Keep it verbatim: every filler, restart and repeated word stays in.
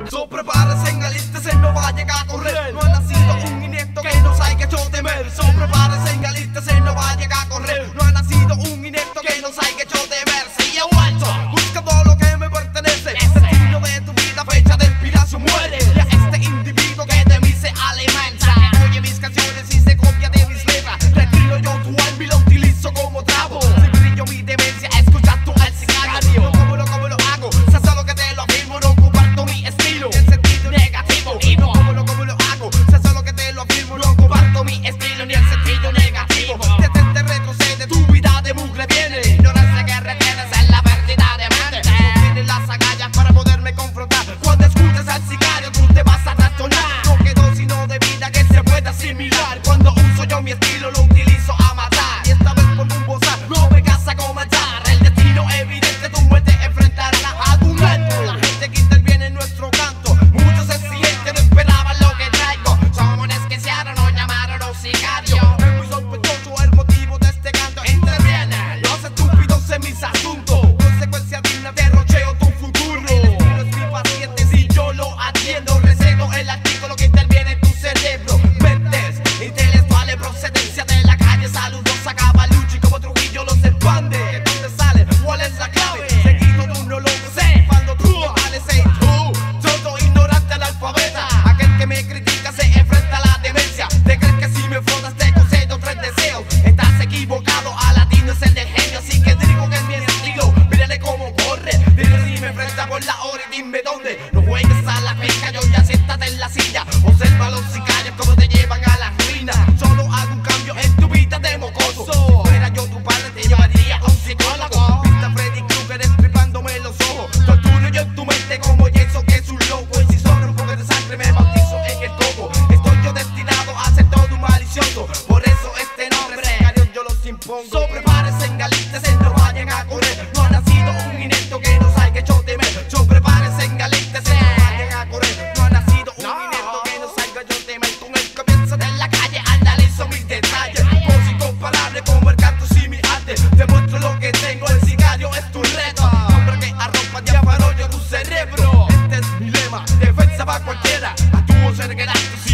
So prepárese, alístese, no vaya a correr. No ha nacido un inepto que no sabe yo temer. So prepárese, alístese, no vaya a correr. No ha nacido un inepto que no sabe yo temer. Sigue vuelto, buscando lo que me pertenece. Este estilo de tu vida, fecha de inspiración muere. Y a este individuo que de mí se alimenta, oye mis canciones y se copia de mis letras. Retiro yo tu alma y lo utilizo como trapo. Si brillo mi demencia, escucha tú al sicario. No como lo, como lo hago, sé solo que te lo afirmo. No comparto mi estilo en sentido negativo. Y no como lo, como lo hago, sé solo que te lo afirmo. No comparto mi estilo ni el sentido negativo. Desde te retrocede, tu vida de mugre viene. Ignorancia que retienes en la pérdida de mente. No tienes las agallas para poderme confrontar. Cuando escuches al sicario tú te vas a trastornar. No quedó sino de vida que se pueda asimilar. Cuando uso yo mi estilo lo utilizo a matar. Y esta vez por un bozar no vengas a comentar. El destino evidente, tu muerte enfrentará a algún reto. La gente que interviene en nuestro canto, muchos se sienten, no esperaban lo que traigo. Somos desquiciados, nos llamaron los sicarios. Es muy sospechoso el motivo de este canto. Intervienen los estúpidos en mis asuntos. Consecuencia digna, derrocheo tu futuro. El estilo es mi paciente, si yo lo atiendo. Recedo el artículo que interviene en tu cerebro. Mentes intelectuales, procedencia de la calle. Saludos a Cavalucci como Trujillo los expande. ¿De dónde sale? ¿Cuál es la clave? Seguido tú no lo sé. Cuando tú no vales, hey, tú, todo ignorante analfabeta. Aquel que me critica se enfrenta a la demencia. ¿Te crees que si me frotas te concedo tres deseos? Estás equivocado, Aladino es el del genio. Así que digo que es mi estilo, mírale cómo corre. Dile si me enfrenta por la hora y dime dónde. No juegues a la pesca, yo ya siéntate en la silla. Observa a los sicarios como te llevan a la ruina. Solo hago un cambio en tu vida de mocoso. Si fuera yo tu padre te llevaría a un psicólogo. Viste a Freddy Krueger estripándome los ojos. Torturo yo en tu mente como Jason que es un loco. Y si sobra un poco de sangre me bautizo en el coco. Estoy yo destinado a ser todo un malicioso. Por eso este nombre sicario yo los impongo. So prepárense, alístense, no vayan a correr. No ha nacido un inepto que no salga hecho temer. So prepárense, alístense, no vayan a correr. No ha nacido un inepto que no salga yo temer. Con el comienzo de la calle analizo mis detalles. Voz incomparable como el canto y mi arte. Demuestro lo que tengo, el sicario es tu reto. Hombre que arropa diafaro yo tu cerebro. Este es mi lema, defensa para cualquiera. Actúo ser gratis.